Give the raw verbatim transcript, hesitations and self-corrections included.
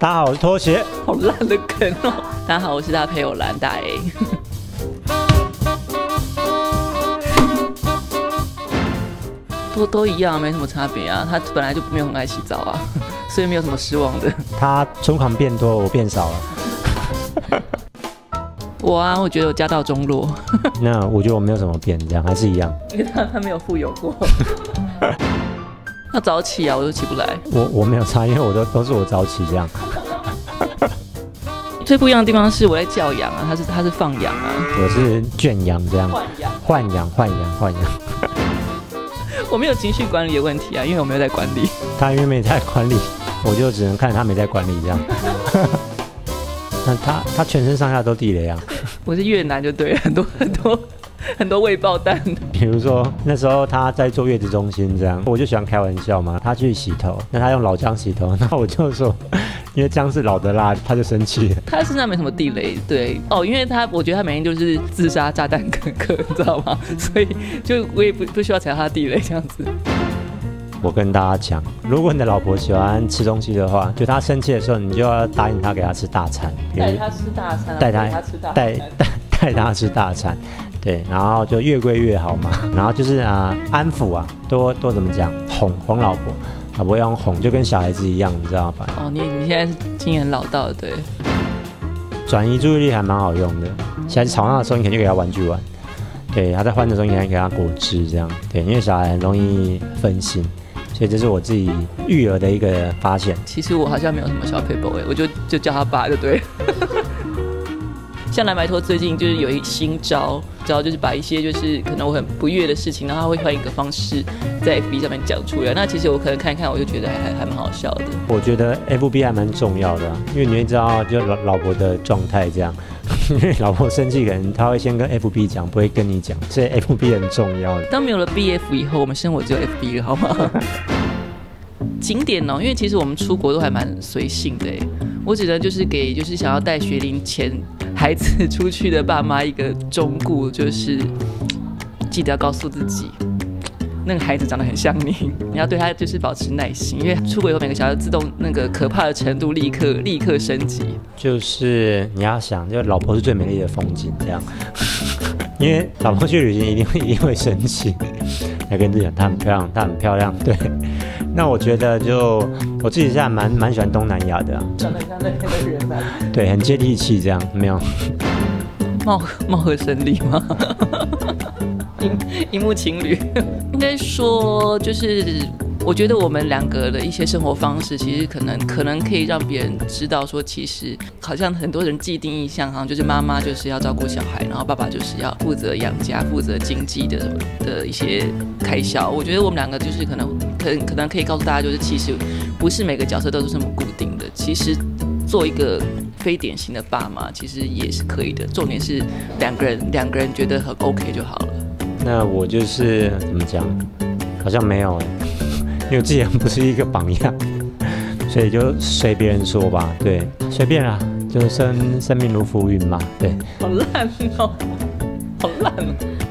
大家好，我是拖鞋。 好烂的梗哦！大家好，我是大配偶蓝大 A。都都一样，没什么差别啊。他本来就没有很爱洗澡啊，所以没有什么失望的。 他存款变多，我变少了。 我啊，我觉得我家道中落。 那我觉得我没有什么变，这样还是一样。 因为他他没有富有过。要早起啊，我都起不来。 我我没有差，因为我都都是我早起这样。 最不一样的地方是我在教养啊，他是他是放养啊， 我是圈养这样。 豢养， 豢养，豢养，豢养。 我没有情绪管理的问题啊，因为我没有在管理。 他因为没在管理，我就只能看他没在管理这样。那他他全身上下都地雷啊。 我是越南就对了，很多很多很多未爆弹。 比如说那时候他在做月子中心这样，我就喜欢开玩笑嘛。他去洗头，那他用老姜洗头，那我就说，因为姜是老的辣，他就生气了。 他身上没什么地雷，对哦，因为他我觉得他每天就是自杀炸弹苛刻，你知道吗？所以就我也不不需要踩到他的地雷这样子。 我跟大家讲，如果你的老婆喜欢吃东西的话，就她生气的时候，你就要答应她给她吃大餐， 带她吃大餐， 带她吃大餐， 带带带她吃大餐，对，然后就越贵越好嘛。然后就是啊、呃，安抚啊，多多怎么讲，哄哄老婆，老婆要用哄，就跟小孩子一样，你知道吧？ 哦，你你现在是经验老道的，对。 转移注意力还蛮好用的。小孩子吵闹的时候，你肯定给他玩具玩。对，他在欢的时候，你可以给他果汁，这样对，因为小孩很容易分心。所以这是我自己育儿的一个发现。 其实我好像没有什么小 paper 哎，我就就叫他爸就对了。像蓝白拖最近就是有一新招，招就是把一些就是可能我很不悦的事情，然后他会换一个方式在 F B 上面讲出来。那其实我可能看一看，我就觉得还还还蛮好笑的。 我觉得 F B 还蛮重要的、啊，因为你会知道就老老婆的状态这样。因为老婆生气，可能他会先跟 F B 讲，不会跟你讲，所以 F B 很重要的。 当没有了 B F 以后，我们生活只有 F B 了，好吗？景点哦，因为其实我们出国都还蛮随性的哎。我只能就是给就是想要带学龄前孩子出去的爸妈一个忠告，就是记得要告诉自己，那个孩子长得很像你，你要对他就是保持耐心，因为出国以后每个小孩自动那个可怕的程度立刻立刻升级。就是你要想，就老婆是最美丽的风景这样，因为老婆去旅行一定会一定会生气，要跟自己讲她很漂亮，她很漂亮，对。那我觉得就我自己现在蛮蛮喜欢东南亚的、啊， 长得像那边的人啊， 对，很接地气这样，没有貌貌合神离吗？荧幕情侣，应该说就是我觉得我们两个的一些生活方式，其实可能可能可以让别人知道说，其实好像很多人既定印象，好像就是妈妈就是要照顾小孩，然后爸爸就是要负责养家、负责经济的的一些开销。我觉得我们两个就是可能可可能可以告诉大家，就是其实不是每个角色都是这么固定的，其实做一个非典型的爸妈，其实也是可以的。重点是两个人两个人觉得很 OK 就好了。 那我就是怎么讲，好像没有哎、欸，因为我自己不是一个榜样，所以就随别人说吧，对，随便啦，就是生生命如浮云嘛，对。 好烂哦，好烂哦。